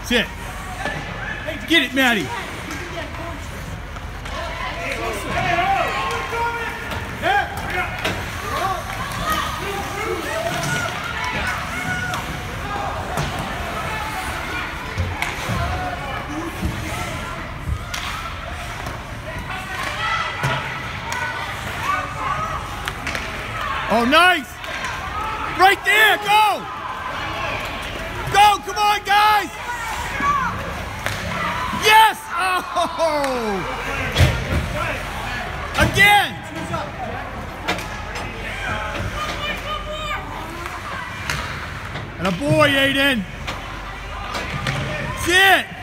That's it. Get it, Maddie. Oh, nice. Right there, go. Go, come on, guys. Yes. Oh. Again. And a boy, Aiden. That's it.